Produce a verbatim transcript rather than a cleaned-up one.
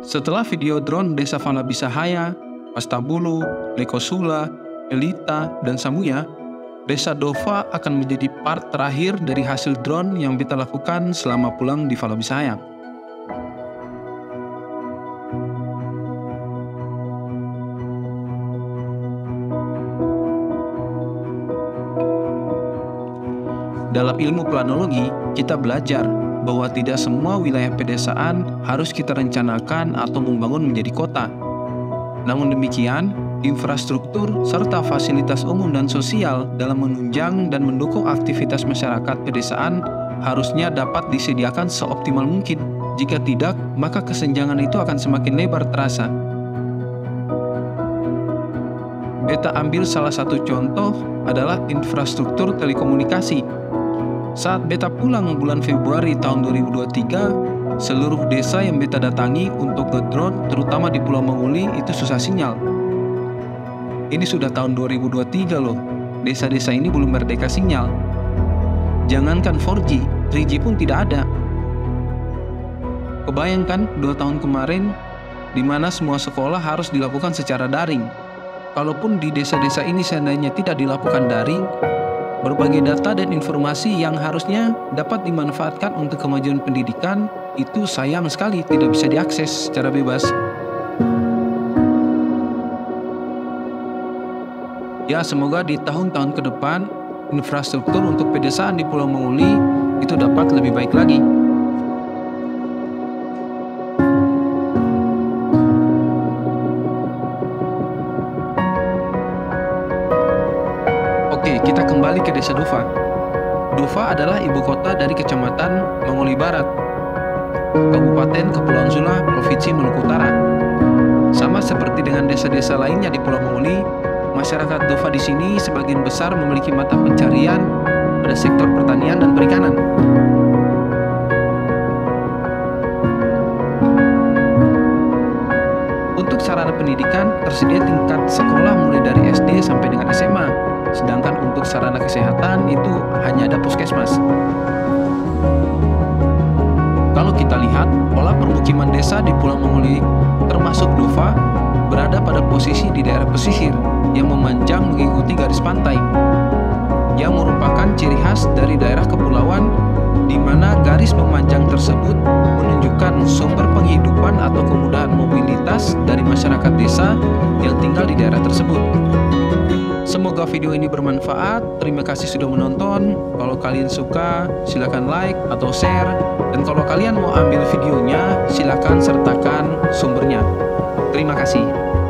Setelah video drone desa Falabisahaya, Pastabulu, Lekosula, Elita, dan Samuya, desa Dova akan menjadi part terakhir dari hasil drone yang kita lakukan selama pulang di Falabisahaya. Dalam ilmu planologi, kita belajar bahwa tidak semua wilayah pedesaan harus kita rencanakan atau membangun menjadi kota. Namun demikian, infrastruktur serta fasilitas umum dan sosial dalam menunjang dan mendukung aktivitas masyarakat pedesaan harusnya dapat disediakan seoptimal mungkin. Jika tidak, maka kesenjangan itu akan semakin lebar terasa. Beta ambil salah satu contoh adalah infrastruktur telekomunikasi. Saat beta pulang bulan Februari tahun dua ribu dua puluh tiga, seluruh desa yang beta datangi untuk ngedrone, terutama di Pulau Manguli, itu susah sinyal. Ini sudah tahun dua ribu dua puluh tiga loh, desa-desa ini belum merdeka sinyal. Jangankan empat G, tiga G pun tidak ada. Kebayangkan dua tahun kemarin, di mana semua sekolah harus dilakukan secara daring. Kalaupun di desa-desa ini seandainya tidak dilakukan daring, berbagai data dan informasi yang harusnya dapat dimanfaatkan untuk kemajuan pendidikan itu sayang sekali tidak bisa diakses secara bebas. Ya, semoga di tahun-tahun ke depan infrastruktur untuk pedesaan di Pulau Manguli itu dapat lebih baik lagi. Oke, kita kembali ke desa Dova. Dova adalah ibu kota dari Kecamatan Manguli Barat, Kabupaten Kepulauan Sula, Provinsi Maluku Utara. Sama seperti dengan desa-desa lainnya di Pulau Manguli, masyarakat Dova di sini sebagian besar memiliki mata pencarian pada sektor pertanian dan perikanan. Untuk sarana pendidikan, tersedia tingkat sekolah mulai dari S D sampai dengan S M A. Sedangkan untuk sarana kesehatan itu hanya ada puskesmas. Kalau kita lihat, pola permukiman desa di Pulau Manguli termasuk Dova berada pada posisi di daerah pesisir yang memanjang mengikuti garis pantai, yang merupakan ciri khas dari daerah kepulauan di mana garis memanjang tersebut menunjukkan sumber penghidupan atau kemudahan mobilitas dari masyarakat desa yang tinggal di daerah tersebut. Semoga video ini bermanfaat. Terima kasih sudah menonton. Kalau kalian suka, silakan like atau share. Dan kalau kalian mau ambil videonya, silakan sertakan sumbernya. Terima kasih.